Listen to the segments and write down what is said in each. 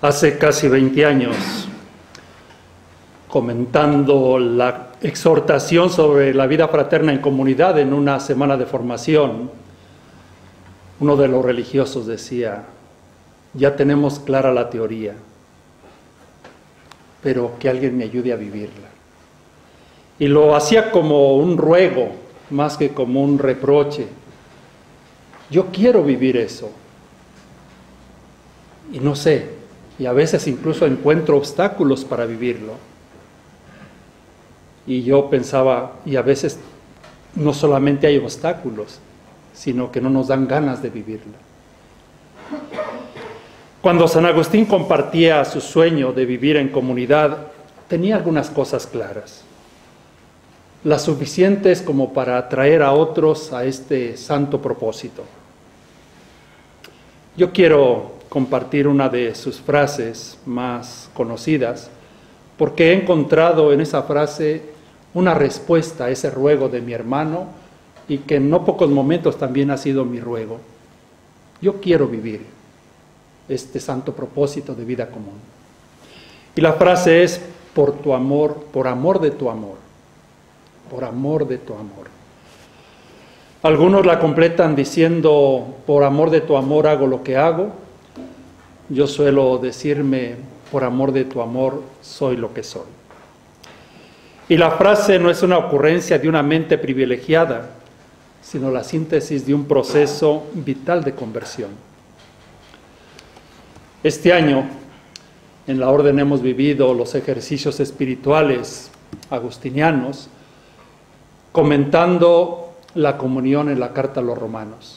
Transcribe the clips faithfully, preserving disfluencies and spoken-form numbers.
Hace casi veinte años, comentando la exhortación sobre la vida fraterna en comunidad en una semana de formación, uno de los religiosos decía: ya tenemos clara la teoría, pero que alguien me ayude a vivirla. Y lo hacía como un ruego, más que como un reproche. Yo quiero vivir eso. Y no sé, y a veces incluso encuentro obstáculos para vivirlo. Y yo pensaba, y a veces no solamente hay obstáculos, sino que no nos dan ganas de vivirla. Cuando San Agustín compartía su sueño de vivir en comunidad, tenía algunas cosas claras, las suficientes como para atraer a otros a este santo propósito. Yo quiero compartir una de sus frases más conocidas, porque he encontrado en esa frase una respuesta a ese ruego de mi hermano, y que en no pocos momentos también ha sido mi ruego. Yo quiero vivir este santo propósito de vida común. Y la frase es: por tu amor, por amor de tu amor, por amor de tu amor. Algunos la completan diciendo: por amor de tu amor hago lo que hago. Yo suelo decirme: por amor de tu amor soy lo que soy. Y la frase no es una ocurrencia de una mente privilegiada, sino la síntesis de un proceso vital de conversión. Este año, en la orden hemos vivido los ejercicios espirituales agustinianos, comentando la comunión en la carta a los romanos.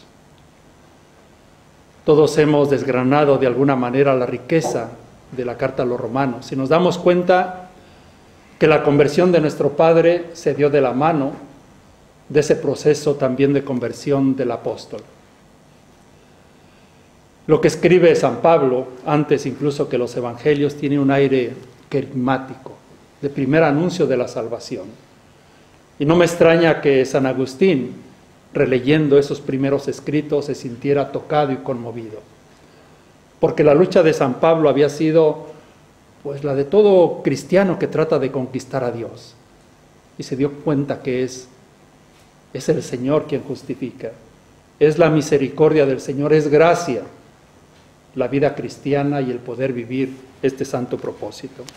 Todos hemos desgranado de alguna manera la riqueza de la carta a los romanos y nos damos cuenta que la conversión de nuestro Padre se dio de la mano de ese proceso también de conversión del apóstol. Lo que escribe San Pablo, antes incluso que los evangelios, tiene un aire querigmático, de primer anuncio de la salvación. Y no me extraña que San Agustín, releyendo esos primeros escritos, se sintiera tocado y conmovido. Porque la lucha de San Pablo había sido, pues, la de todo cristiano que trata de conquistar a Dios. Y se dio cuenta que es, es el Señor quien justifica. Es la misericordia del Señor, es gracia la vida cristiana y el poder vivir este santo propósito.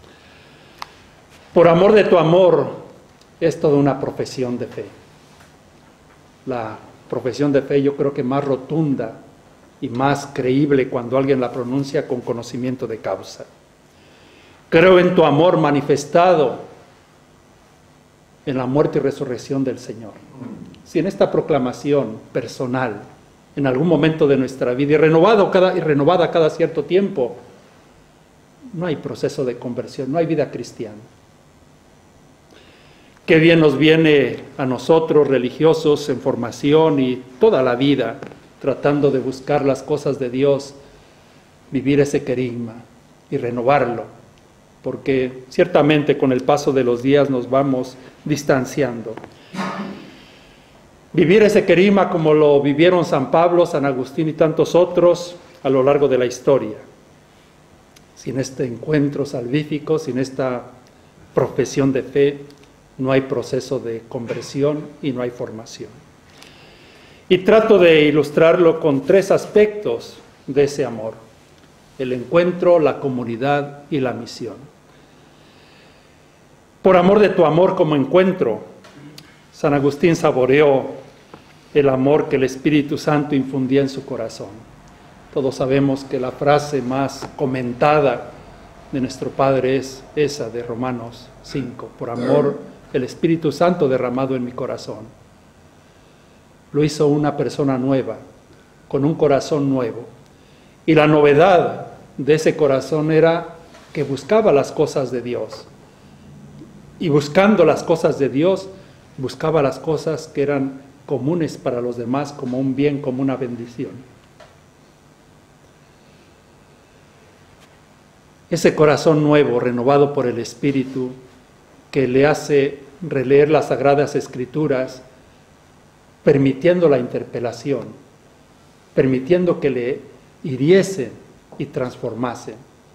Por amor de tu amor es toda una profesión de fe. La profesión de fe yo creo que más rotunda y más creíble cuando alguien la pronuncia con conocimiento de causa. Creo en tu amor manifestado en la muerte y resurrección del Señor. Si en esta proclamación personal, en algún momento de nuestra vida, y, renovado cada, y renovada cada cierto tiempo, no hay proceso de conversión, no hay vida cristiana. Qué bien nos viene a nosotros, religiosos en formación y toda la vida, tratando de buscar las cosas de Dios, vivir ese querigma y renovarlo, porque ciertamente con el paso de los días nos vamos distanciando. Vivir ese querigma como lo vivieron San Pablo, San Agustín y tantos otros a lo largo de la historia. Sin este encuentro salvífico, sin esta profesión de fe, no hay proceso de conversión y no hay formación. Y trato de ilustrarlo con tres aspectos de ese amor: el encuentro, la comunidad y la misión. Por amor de tu amor como encuentro, San Agustín saboreó el amor que el Espíritu Santo infundía en su corazón. Todos sabemos que la frase más comentada de nuestro Padre es esa de Romanos cinco: por amor el Espíritu Santo derramado en mi corazón. Lo hizo una persona nueva, con un corazón nuevo. Y la novedad de ese corazón era que buscaba las cosas de Dios. Y buscando las cosas de Dios, buscaba las cosas que eran comunes para los demás como un bien, como una bendición. Ese corazón nuevo, renovado por el Espíritu, que le hace releer las Sagradas Escrituras, permitiendo la interpelación, permitiendo que le hiriesen y transformasen.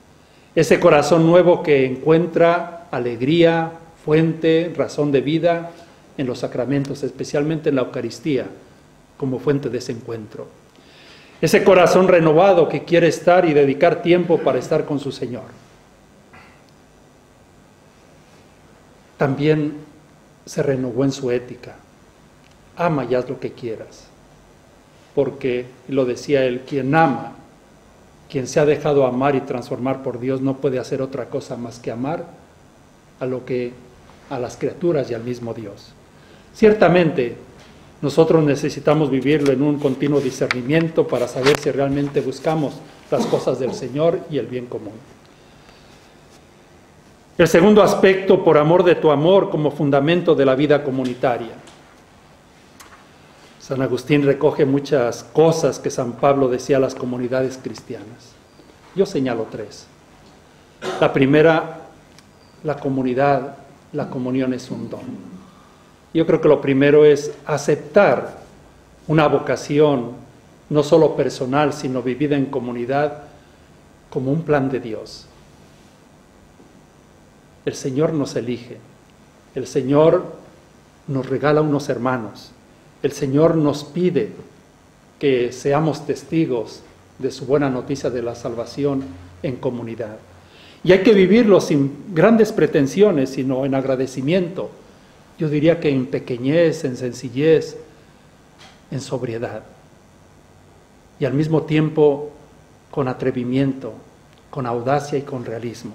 Ese corazón nuevo que encuentra alegría, fuente, razón de vida en los sacramentos, especialmente en la Eucaristía, como fuente de ese encuentro. Ese corazón renovado que quiere estar y dedicar tiempo para estar con su Señor. También se renovó en su ética. Ama y haz lo que quieras. Porque, lo decía él, quien ama, quien se ha dejado amar y transformar por Dios, no puede hacer otra cosa más que amar a lo que, a las criaturas y al mismo Dios. Ciertamente, nosotros necesitamos vivirlo en un continuo discernimiento para saber si realmente buscamos las cosas del Señor y el bien común. El segundo aspecto, por amor de tu amor, como fundamento de la vida comunitaria. San Agustín recoge muchas cosas que San Pablo decía a las comunidades cristianas. Yo señalo tres. La primera, la comunidad, la comunión es un don. Yo creo que lo primero es aceptar una vocación, no solo personal, sino vivida en comunidad, como un plan de Dios. El Señor nos elige, el Señor nos regala unos hermanos, el Señor nos pide que seamos testigos de su buena noticia de la salvación en comunidad. Y hay que vivirlo sin grandes pretensiones, sino en agradecimiento. Yo diría que en pequeñez, en sencillez, en sobriedad. Y al mismo tiempo con atrevimiento, con audacia y con realismo.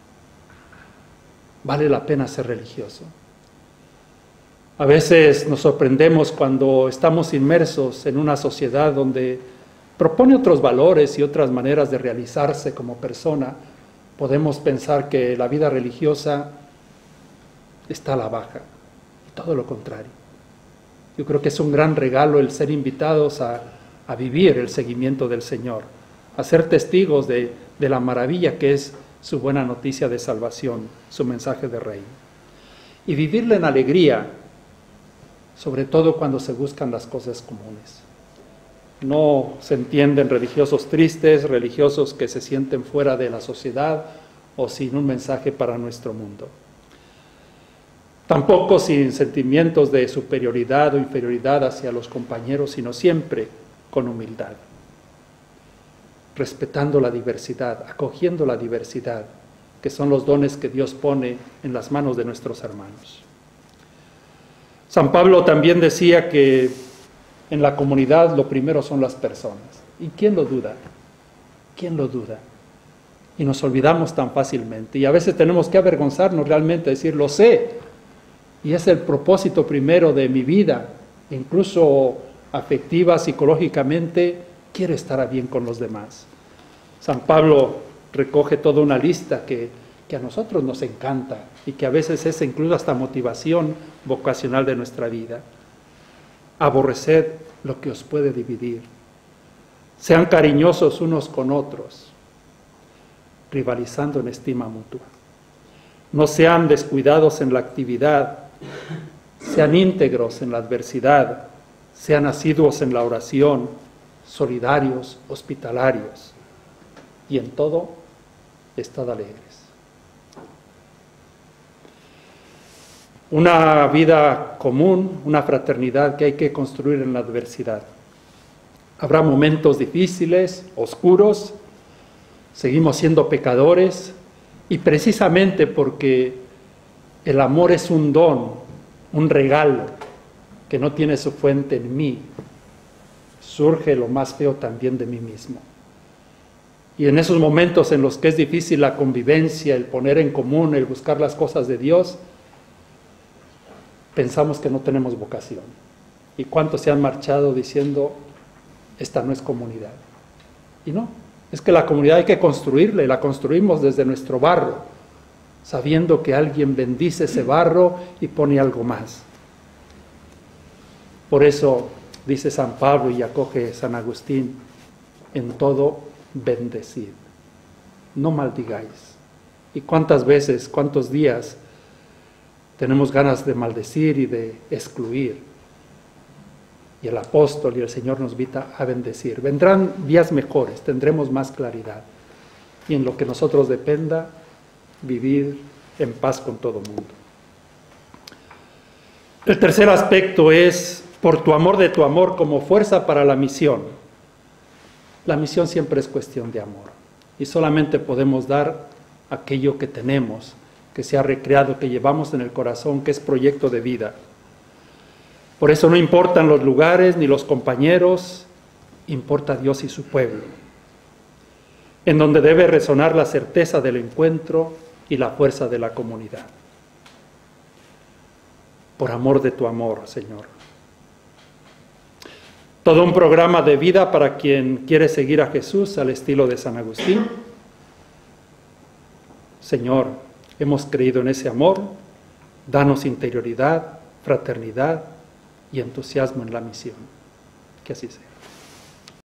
Vale la pena ser religioso. A veces nos sorprendemos cuando estamos inmersos en una sociedad donde propone otros valores y otras maneras de realizarse como persona. Podemos pensar que la vida religiosa está a la baja. Y todo lo contrario. Yo creo que es un gran regalo el ser invitados a, a vivir el seguimiento del Señor, a ser testigos de, de la maravilla que es su buena noticia de salvación, su mensaje de reino. Y vivirla en alegría, sobre todo cuando se buscan las cosas comunes. No se entienden religiosos tristes, religiosos que se sienten fuera de la sociedad o sin un mensaje para nuestro mundo. Tampoco sin sentimientos de superioridad o inferioridad hacia los compañeros, sino siempre con humildad, respetando la diversidad, acogiendo la diversidad, que son los dones que Dios pone en las manos de nuestros hermanos. San Pablo también decía que en la comunidad lo primero son las personas. ¿Y quién lo duda? ¿Quién lo duda? Y nos olvidamos tan fácilmente. Y a veces tenemos que avergonzarnos realmente, decir, lo sé. Y es el propósito primero de mi vida, incluso afectiva, psicológicamente, quiero estar bien con los demás. San Pablo recoge toda una lista que, que a nosotros nos encanta y que a veces es incluso hasta motivación vocacional de nuestra vida. Aborreced lo que os puede dividir. Sean cariñosos unos con otros, rivalizando en estima mutua. No sean descuidados en la actividad, sean íntegros en la adversidad, sean asiduos en la oración, solidarios, hospitalarios, y en todo, estad alegres. Una vida común, una fraternidad que hay que construir en la adversidad. Habrá momentos difíciles, oscuros, seguimos siendo pecadores, y precisamente porque el amor es un don, un regalo, que no tiene su fuente en mí, surge lo más feo también de mí mismo. Y en esos momentos en los que es difícil la convivencia, el poner en común, el buscar las cosas de Dios, pensamos que no tenemos vocación. ¿Y cuántos se han marchado diciendo, esta no es comunidad? Y no, es que la comunidad hay que construirla, y la construimos desde nuestro barro, sabiendo que alguien bendice ese barro y pone algo más. Por eso dice San Pablo y acoge San Agustín, en todo bendecid, no maldigáis. ¿Y cuántas veces, cuántos días tenemos ganas de maldecir y de excluir? Y el apóstol y el Señor nos invita a bendecir. Vendrán días mejores, tendremos más claridad. y en lo que nosotros dependa, vivir en paz con todo mundo. El tercer aspecto es por tu amor de tu amor como fuerza para la misión. La misión siempre es cuestión de amor y solamente podemos dar aquello que tenemos, que se ha recreado, que llevamos en el corazón, que es proyecto de vida. Por eso no importan los lugares ni los compañeros, importa Dios y su pueblo, en donde debe resonar la certeza del encuentro y la fuerza de la comunidad. Por amor de tu amor, Señor. Todo un programa de vida para quien quiere seguir a Jesús al estilo de San Agustín. Señor, hemos creído en ese amor, danos interioridad, fraternidad y entusiasmo en la misión. Que así sea.